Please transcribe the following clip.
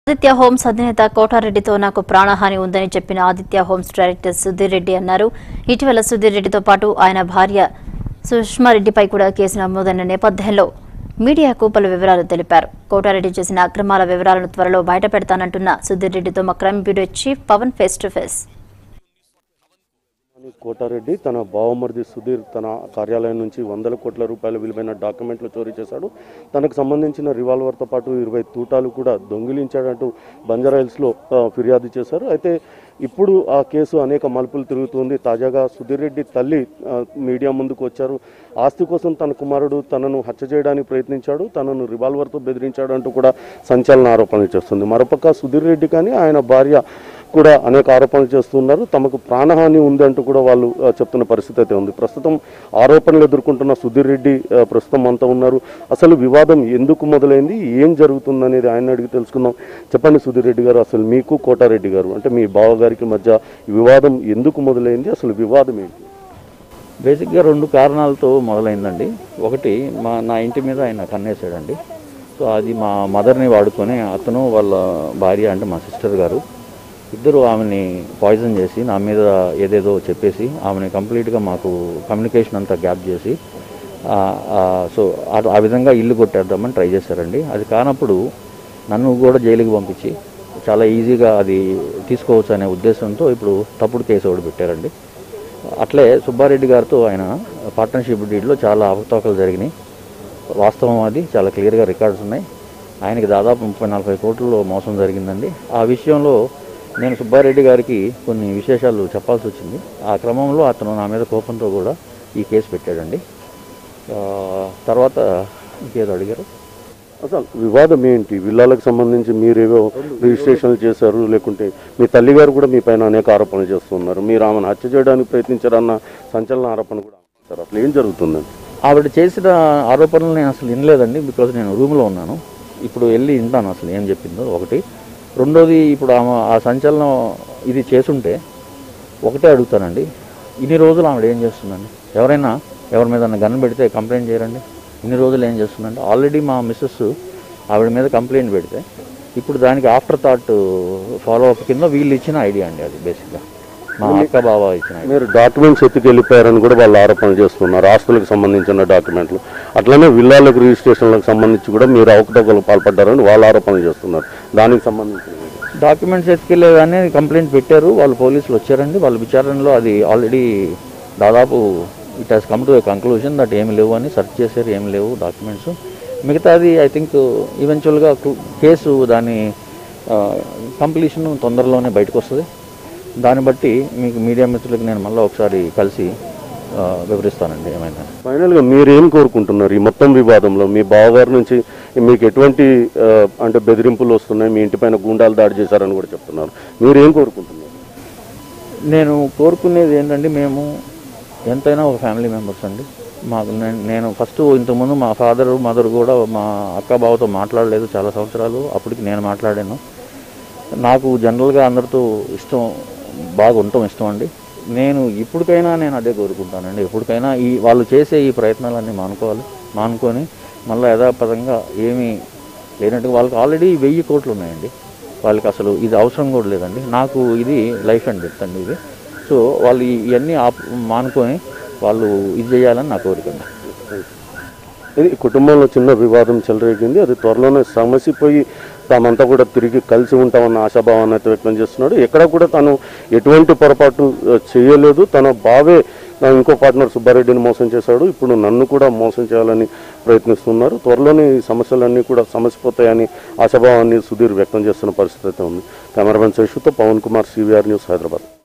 Aditya homes అధినేత కోటారెడ్డితో నాకు ప్రాణహాని ఉందని చెప్పిన ఆదిత్య హోమ్స్ డైరెక్టర్ సుధీర్ రెడ్డి అన్నారు. ఇటీవల సుధీర్ రెడ్డితో పాటు ఆయన భార్య సుష్మారెడ్డిపై కూడా కేసు నమోదైన నేపథ్యంలో మీడియాకు పలు వివరాలు తెలిపారు. కోటారెడ్డి చేసిన అక్రమాల వివరాలను త్వరలో బయటపెడతానంటున్న సుధీర్ రెడ్డితో మా crime bureau chief Pawan face to face. Kotareddy తన బావమరిది సుధీర్ తన కార్యాలయం నుంచి 100 కోట్ల రూపాయల విలువైన డాక్యుమెంట్లు చోరీ చేశాడు. తనకు సంబంధించిన రివాల్వర్తో పాటు 20 తూటాలు కూడా దొంగిలించాడంటూ బంజారాహిల్స్లో ఫిర్యాదు చేశారు. అయితే ఇప్పుడు ఆ కేసు అనేక మలుపులు తిరుగుతుంది. తాజాగా సుధీర్ రెడ్డి తల్లి మీడియా ముందుకు వచ్చారు. ఆస్తి కోసం తన కుమారుడు తనను హత్య చేయడానికి ప్రయత్నించాడు, తనను రివాల్వర్తో బెదిరించాడు అంటూ కూడా సంచలన ఆరోపణలు చేస్తుంది. మరోపక్క సుధీర్ రెడ్డి కానీ ఆయన భార్య కూడా అనేక ఆరోపణలు చేస్తున్నారు. తమకు ప్రాణహాని ఉంది అంటూ కూడా వాళ్ళు చెప్తున్న పరిస్థితి అయితే ఉంది. ప్రస్తుతం ఆరోపణలు ఎదుర్కొంటున్న సుధీర్ రెడ్డి ప్రస్తుతం అంతా ఉన్నారు. అసలు వివాదం ఎందుకు మొదలైంది, ఏం జరుగుతుందనేది ఆయన అడిగి తెలుసుకుందాం. చెప్పండి సుధీర్ రెడ్డి గారు, అసలు మీకు కోటారెడ్డి గారు అంటే మీ బావగారికి మధ్య వివాదం ఎందుకు మొదలైంది, అసలు వివాదం ఏంటి? బేసిక్గా 2 కారణాలతో మొదలైందండి. ఒకటి నా ఇంటి మీద ఆయన కన్నేసాడండి. సో అది మా మదర్ని వాడుకొని అతను వాళ్ళ భార్య అంటే మా సిస్టర్ గారు ఇద్దరు ఆమెని పాయిజన్ చేసి నా మీద ఏదేదో చెప్పేసి ఆమెని కంప్లీట్గా మాకు కమ్యూనికేషన్ అంతా గ్యాప్ చేసి సో ఆ విధంగా ఇల్లు కొట్టేద్దామని ట్రై చేశారండి. అది కానప్పుడు నన్ను కూడా జైలుకి పంపించి చాలా ఈజీగా అది తీసుకోవచ్చు అనే ఉద్దేశంతో ఇప్పుడు తప్పుడు కేసు ఒకటి పెట్టారండి. అట్లే సుబ్బారెడ్డి గారితో ఆయన పార్ట్నర్షిప్ డీడ్లో చాలా అవకతవకలు జరిగినాయి. వాస్తవం అది చాలా క్లియర్గా రికార్డ్స్ ఉన్నాయి. ఆయనకి దాదాపు 30-40 కోట్లలో మోసం జరిగిందండి. ఆ విషయంలో నేను సుబ్బారెడ్డి గారికి కొన్ని విశేషాలు చెప్పాల్సి వచ్చింది. ఆ క్రమంలో అతను నా మీద కోపంతో కూడా ఈ కేసు పెట్టాడండి. తర్వాత ఇంకేదో అడిగారు. అసలు వివాదం ఏంటి? విల్లాలకు సంబంధించి మీరేవో రిజిస్ట్రేషన్లు చేశారు, లేకుంటే మీ తల్లిగారు కూడా మీ పైన అనేక ఆరోపణలు చేస్తున్నారు. మీరు ఆమెను హత్య చేయడానికి ప్రయత్నించారన్న సంచలన ఆరోపణ కూడా అంటారు. అసలు ఏం జరుగుతుందండి? ఆవిడ చేసిన ఆరోపణలు నేను అసలు వినలేదండి. బికాజ్ నేను రూమ్లో ఉన్నాను. ఇప్పుడు వెళ్ళి వింటాను అసలు ఏం చెప్పిందో. ఒకటి. రెండోది, ఇప్పుడు ఆ సంచలనం ఇది చేసుంటే ఒకటే అడుగుతానండి, ఇన్ని రోజులు ఆవిడ ఏం చేస్తుందండి? ఎవరైనా ఎవరి మీద గన్ పెడితే కంప్లైంట్ చేయరండి. ఇన్ని రోజులు ఏం చేస్తుందంటే ఆల్రెడీ మా మిస్సెస్ ఆవిడ మీద కంప్లైంట్ పెడితే ఇప్పుడు దానికి ఆఫ్టర్ థాట్ ఫాలో అప్ కింద వీళ్ళు ఇచ్చిన ఐడియా అండి. అది బేసిక్గా మా అక్క బావ ఇచ్చిన. మీరు డాక్యుమెంట్స్ ఎత్తుకెళ్ళిపోయారని కూడా వాళ్ళు ఆరోపణలు చేస్తున్నారు, ఆస్తులకు సంబంధించిన డాక్యుమెంట్లు. అట్లనే విల్లాలకు రిజిస్ట్రేషన్లకు సంబంధించి కూడా మీరు అవకతవకలకు పాల్పడ్డారని వాళ్ళు ఆరోపణలు చేస్తున్నారు. దానికి సంబంధించి డాక్యుమెంట్స్ ఎత్తుకెళ్ళేగానే కంప్లైంట్ పెట్టారు. వాళ్ళు పోలీసులు వచ్చారండి. వాళ్ళ విచారణలో అది ఆల్రెడీ దాదాపు it has come to a conclusion that ఏమి లేవు అని సెర్చ్ చేశారు. ఏమి లేవు డాక్యుమెంట్స్. మిగతాది ఐ థింక్ ఈవెన్చువల్గా కేసు దాని కంప్లీషన్ తొందరలోనే బయటకు వస్తుంది. దాన్ని బట్టి మీకు మీడియా మిత్రులకు నేను మళ్ళీ ఒకసారి కలిసి వివరిస్తానండి ఏమైనా. ఫైనల్గా మీరు ఏం కోరుకుంటున్నారు ఈ మొత్తం వివాదంలో? మీ బావగారి నుంచి మీకు ఎటువంటి అంటే బెదిరింపులు వస్తున్నాయి, మీ ఇంటిపైన గూండాలు దాడి చేశారని కూడా చెప్తున్నారు. మీరు ఏం కోరుకుంటున్నారు? నేను కోరుకునేది ఏంటంటే, మేము ఎంతైనా ఒక ఫ్యామిలీ మెంబర్స్ అండి. మాకు నేను ఫస్ట్ ఇంతకుముందు మా ఫాదర్ మదర్ కూడా మా అక్క బావతో మాట్లాడలేదు చాలా సంవత్సరాలు. అప్పటికి నేను మాట్లాడాను. నాకు జనరల్గా అందరితో బాగా ఉండటం ఇష్టం అండి. నేను ఇప్పటికైనా నేను అదే కోరుకుంటానండి. ఎప్పటికైనా వాళ్ళు చేసే ఈ ప్రయత్నాలన్నీ మానుకొని మళ్ళీ యథాపదంగా ఏమీ లేనట్టు వాళ్ళకి ఆల్రెడీ 1000 కోట్లు ఉన్నాయండి. వాళ్ళకి అసలు ఇది అవసరం కూడా లేదండి. నాకు ఇది లైఫ్ అండ్ డెత్ అండి ఇది. సో వాళ్ళు ఇవన్నీ మానుకొని వాళ్ళు ఇది చేయాలని నా కోరిక. ఇది కుటుంబంలో చిన్న వివాదం చెలరేగింది. అది త్వరలోనే సమసిపోయి తామంతా కూడా తిరిగి కలిసి ఉంటామన్న ఆశాభావాన్ని అయితే వ్యక్తం చేస్తున్నాడు. ఎక్కడ కూడా తను ఎటువంటి పొరపాటు చేయలేదు. తన బావే ఇంకో పార్ట్నర్ సుబ్బారెడ్డిని మోసం చేశాడు, ఇప్పుడు నన్ను కూడా మోసం చేయాలని ప్రయత్నిస్తున్నారు. త్వరలోనే ఈ సమస్యలన్నీ కూడా సమసిపోతాయని ఆశాభావాన్ని సుధీర్ వ్యక్తం చేస్తున్న పరిస్థితి అయితే ఉంది. కెమెరామెన్ శేషుతో పవన్ కుమార్, CVR న్యూస్, హైదరాబాద్.